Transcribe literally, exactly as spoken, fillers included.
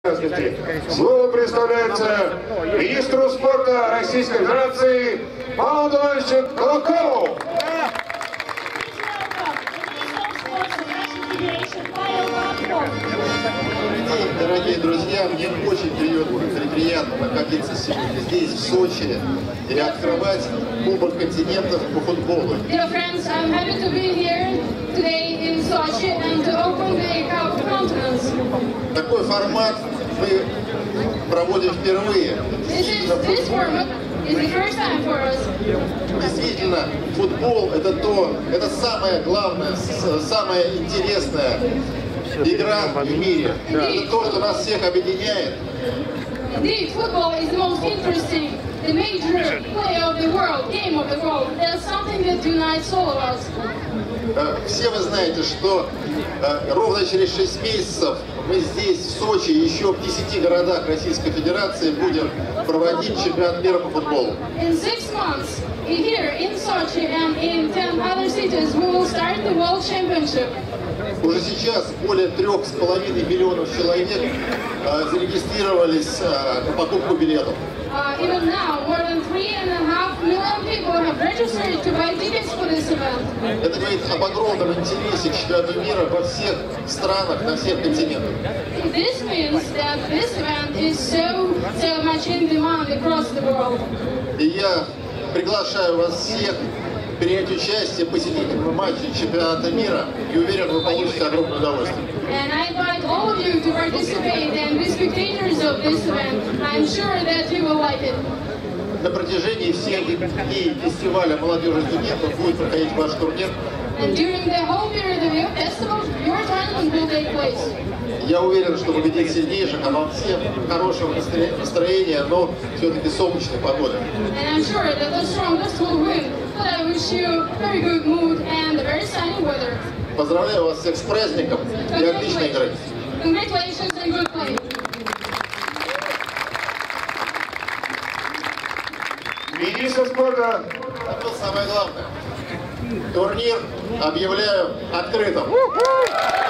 Слово представляется министру спорта Российской Федерации Павлу Ивановичу Колокову. Дорогие друзья, мне очень приятно находиться сегодня здесь, в Сочи, и открывать Кубок континентов по футболу. Dear friends, I'm happy to be here today in Sochi and to open the Cup of Continents. Такой формат мы проводим впервые. This is this format is the first time for us. Действительно, футбол это то, это самое главное, самое интересное игра в мире. Это то, что нас всех объединяет. Indeed, football is the most interesting, the major play of the world, game of the world. There's something that unites all of us. Все вы знаете, что ровно через шесть месяцев мы здесь, в Сочи, еще в десяти городах Российской Федерации будем проводить чемпионат мира по футболу. In six months, here in Sochi and in ten other cities, we will start the World Championship. Уже сейчас более трех с половиной миллионов человек uh, зарегистрировались uh, на покупку билетов. Uh, even now, more than three and a half million people have registered to buy tickets for this event. Это говорит об огромном интересе к чемпионату мира во всех странах, на всех континентах. This means that this event is so, so much in demand across the world. И я приглашаю вас всех принять участие, посетить матчи чемпионата мира, и уверен, вы получите огромное удовольствие. And I invite all of you to participate and be spectators of this event. I'm sure that you will like it. На протяжении всех дней фестиваля молодежи студентов будет проходить ваш турнир. And during the whole period of your festival, your tournament will take place. Я уверен, что победит сильнейших, а вам всем хорошего настроения, но все-таки солнечной погоды. And I'm sure that the strongest will win. But I wish you very good mood and a very sunny weather. Поздравляю вас всех с праздником и отличной игры. Congratulations and good play. Министр спорта. Это самое главное. Турнир объявляю открытым.